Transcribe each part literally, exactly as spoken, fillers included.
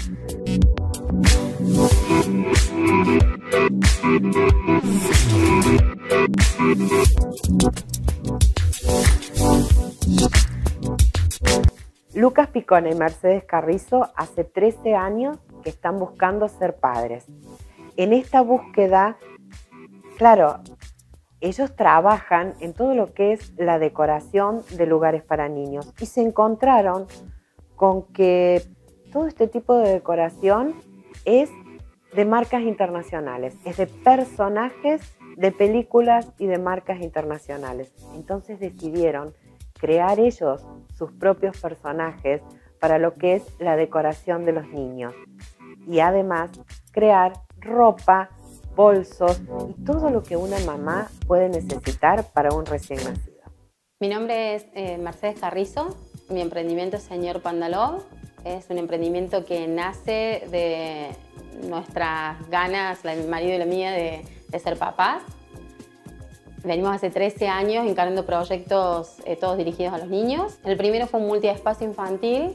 Lucas Picone y Mercedes Carrizo hace trece años que están buscando ser padres. En esta búsqueda, claro, ellos trabajan en todo lo que es la decoración de lugares para niños y se encontraron con que todo este tipo de decoración es de marcas internacionales, es de personajes de películas y de marcas internacionales. Entonces decidieron crear ellos sus propios personajes para lo que es la decoración de los niños y además crear ropa, bolsos y todo lo que una mamá puede necesitar para un recién nacido. Mi nombre es eh, Mercedes Carrizo, mi emprendimiento es Señor Panda Love. Es un emprendimiento que nace de nuestras ganas, la de mi marido y la mía, de, de ser papás. Venimos hace trece años encarando proyectos eh, todos dirigidos a los niños. El primero fue un multiespacio infantil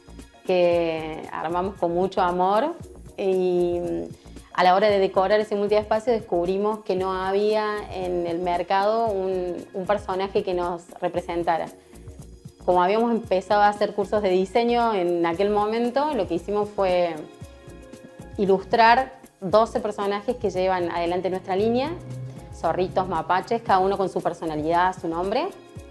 que armamos con mucho amor y a la hora de decorar ese multiespacio descubrimos que no había en el mercado un, un personaje que nos representara. Como habíamos empezado a hacer cursos de diseño en aquel momento, lo que hicimos fue ilustrar doce personajes que llevan adelante nuestra línea, zorritos, mapaches, cada uno con su personalidad, su nombre,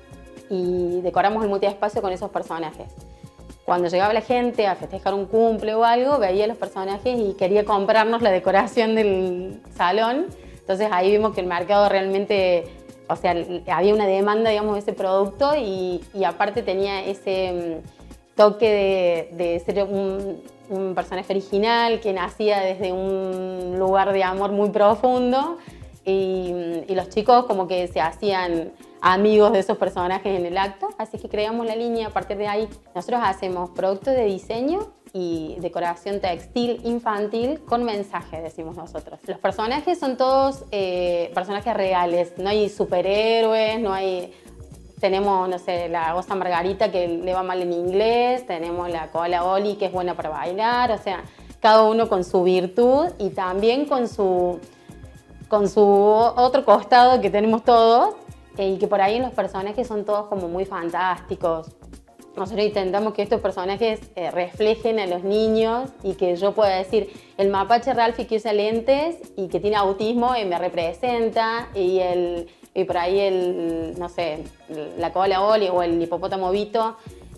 y decoramos el multiespacio con esos personajes. Cuando llegaba la gente a festejar un cumple o algo, veía los personajes y quería comprarnos la decoración del salón. Entonces ahí vimos que el mercado realmente, o sea, había una demanda, digamos, de ese producto y, y aparte tenía ese um, toque de, de ser un, un personaje original que nacía desde un lugar de amor muy profundo y, y los chicos como que se hacían amigos de esos personajes en el acto, así que creamos la línea. A partir de ahí nosotros hacemos productos de diseño y decoración textil infantil con mensaje, decimos nosotros. Los personajes son todos eh, personajes reales, no hay superhéroes, no hay... Tenemos, no sé, la Osa Margarita que le va mal en inglés, tenemos la Koala Oli que es buena para bailar, o sea, cada uno con su virtud y también con su, con su otro costado que tenemos todos, y que por ahí los personajes son todos como muy fantásticos. Nosotros intentamos que estos personajes eh, reflejen a los niños y que yo pueda decir, el mapache Ralphie que usa lentes y que tiene autismo y me representa, y, el, y por ahí el, no sé, la Koala Oli o el hipopótamo Vito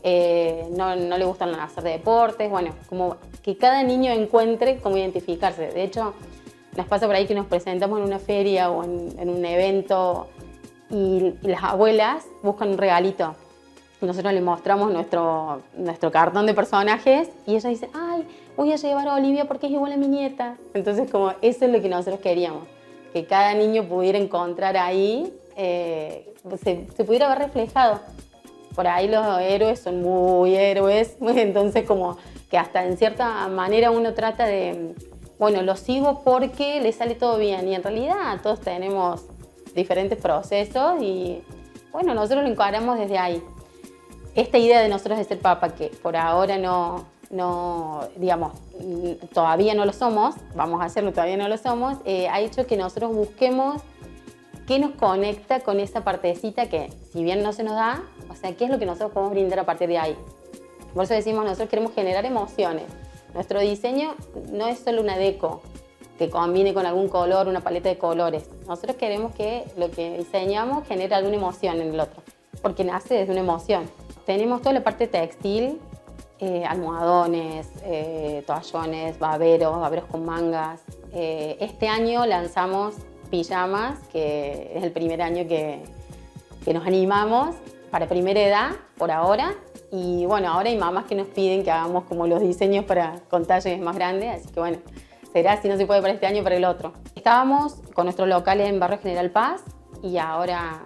eh, no, no le gustan hacer deportes. Bueno, como que cada niño encuentre cómo identificarse. De hecho, nos pasa por ahí que nos presentamos en una feria o en, en un evento y, y las abuelas buscan un regalito. Nosotros les mostramos nuestro, nuestro cartón de personajes y ella dice, ay, voy a llevar a Olivia porque es igual a mi nieta. Entonces, como eso es lo que nosotros queríamos, que cada niño pudiera encontrar ahí, eh, se, se pudiera ver reflejado. Por ahí los héroes son muy héroes, entonces como que hasta en cierta manera uno trata de, bueno, lo sigo porque le sale todo bien y en realidad todos tenemos diferentes procesos y bueno, nosotros lo encaramos desde ahí. Esta idea de nosotros de ser papá, que por ahora no, no, digamos, todavía no lo somos, vamos a hacerlo, todavía no lo somos, eh, ha hecho que nosotros busquemos qué nos conecta con esa partecita que, si bien no se nos da, o sea, qué es lo que nosotros podemos brindar a partir de ahí. Por eso decimos, nosotros queremos generar emociones. Nuestro diseño no es solo una deco que combine con algún color, una paleta de colores. Nosotros queremos que lo que diseñamos genere alguna emoción en el otro, porque nace desde una emoción. Tenemos toda la parte textil, eh, almohadones, eh, toallones, baberos, baberos con mangas. Eh, este año lanzamos pijamas, que es el primer año que, que nos animamos para primera edad, por ahora. Y bueno, ahora hay mamás que nos piden que hagamos como los diseños para con talles más grandes, así que bueno, será si no se puede para este año, para el otro. Estábamos con nuestro local en Barrio General Paz y ahora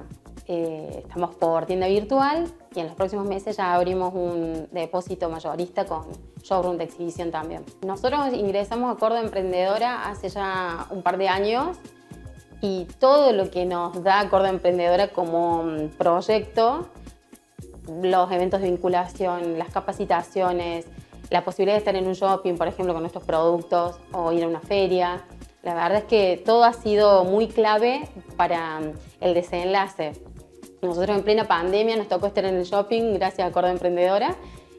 eh, estamos por tienda virtual y en los próximos meses ya abrimos un depósito mayorista con showroom de exhibición también. Nosotros ingresamos a Córdoba Emprendedora hace ya un par de años y todo lo que nos da Córdoba Emprendedora como proyecto, los eventos de vinculación, las capacitaciones, la posibilidad de estar en un shopping, por ejemplo, con nuestros productos o ir a una feria. La verdad es que todo ha sido muy clave para el desenlace. Nosotros en plena pandemia nos tocó estar en el shopping gracias a Córdoba Emprendedora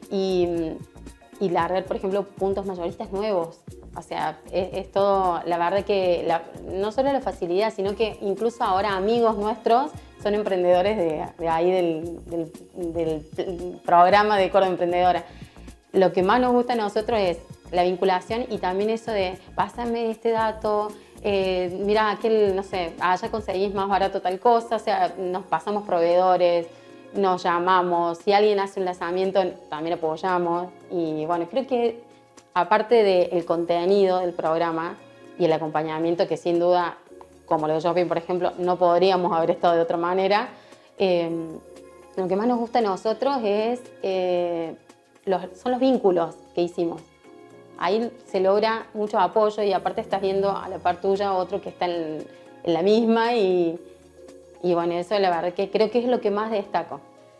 y, y largar, por ejemplo, puntos mayoristas nuevos. O sea, es, es todo, la verdad que la, no solo la facilidad, sino que incluso ahora amigos nuestros son emprendedores de, de ahí del, del, del programa de Córdoba Emprendedora. Lo que más nos gusta a nosotros es la vinculación y también eso de pásame este dato, eh, mira, aquel, no sé, allá conseguís más barato tal cosa, o sea, nos pasamos proveedores, nos llamamos, si alguien hace un lanzamiento también apoyamos y bueno, creo que aparte del contenido del programa y el acompañamiento que sin duda, como lo de Shopping por ejemplo, no podríamos haber estado de otra manera, eh, lo que más nos gusta a nosotros es, eh, los, son los vínculos que hicimos. Ahí se logra mucho apoyo y aparte estás viendo a la par tuya otro que está en, en la misma y, y bueno, eso la verdad que creo que es lo que más destaco.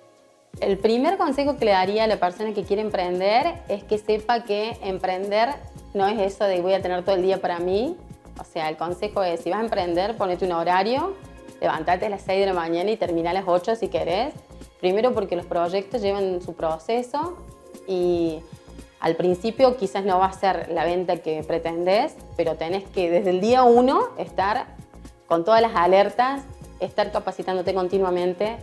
El primer consejo que le daría a la persona que quiere emprender es que sepa que emprender no es eso de voy a tener todo el día para mí. O sea, el consejo es, si vas a emprender, ponete un horario, levantate a las seis de la mañana y termina a las ocho si querés. Primero porque los proyectos llevan su proceso y al principio quizás no va a ser la venta que pretendés, pero tenés que desde el día uno estar con todas las alertas, estar capacitándote continuamente.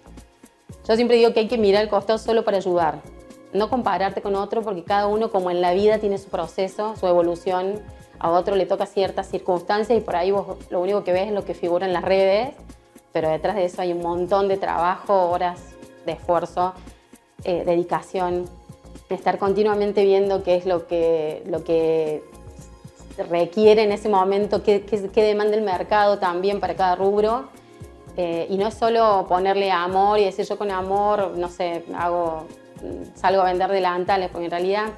Yo siempre digo que hay que mirar al costado solo para ayudar, no compararte con otro porque cada uno como en la vida tiene su proceso, su evolución, a otro le toca ciertas circunstancias y por ahí vos lo único que ves es lo que figura en las redes, pero detrás de eso hay un montón de trabajo, horas de esfuerzo, eh, dedicación, estar continuamente viendo qué es lo que, lo que requiere en ese momento, qué, qué, qué demanda el mercado también para cada rubro. Eh, y no es solo ponerle amor y decir yo con amor, no sé, hago, salgo a vender delantales, porque en realidad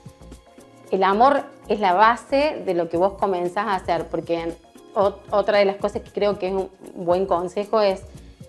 el amor es la base de lo que vos comenzás a hacer, porque otra de las cosas que creo que es un buen consejo es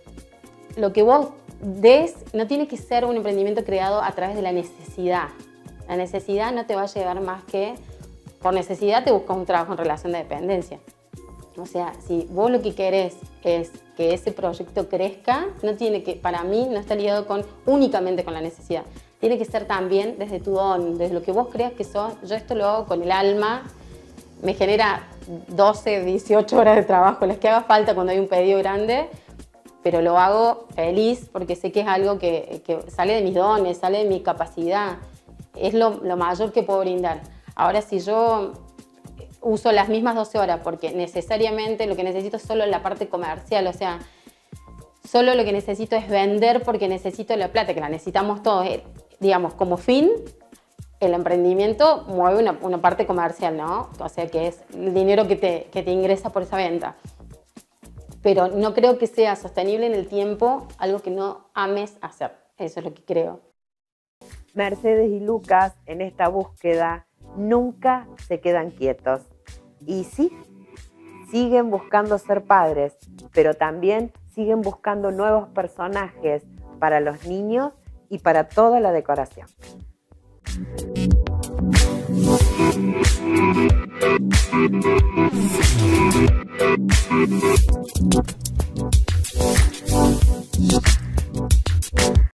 lo que vos des no tiene que ser un emprendimiento creado a través de la necesidad. La necesidad no te va a llevar más que, por necesidad te buscas un trabajo en relación de dependencia. O sea, si vos lo que querés es que ese proyecto crezca, no tiene que, para mí no está ligado con, únicamente con la necesidad. Tiene que ser también desde tu don, desde lo que vos creas que sos. Yo esto lo hago con el alma, me genera doce, dieciocho horas de trabajo, las que haga falta cuando hay un pedido grande, pero lo hago feliz porque sé que es algo que, que sale de mis dones, sale de mi capacidad, es lo, lo mayor que puedo brindar. Ahora, si yo uso las mismas doce horas porque necesariamente lo que necesito es solo la parte comercial, o sea, solo lo que necesito es vender porque necesito la plata, que la necesitamos todos, digamos, como fin, el emprendimiento mueve una, una parte comercial, ¿no? O sea, que es el dinero que te, que te ingresa por esa venta. Pero no creo que sea sostenible en el tiempo algo que no ames hacer. Eso es lo que creo. Mercedes y Lucas, en esta búsqueda, nunca se quedan quietos. Y sí, siguen buscando ser padres, pero también siguen buscando nuevos personajes para los niños y para toda la decoración.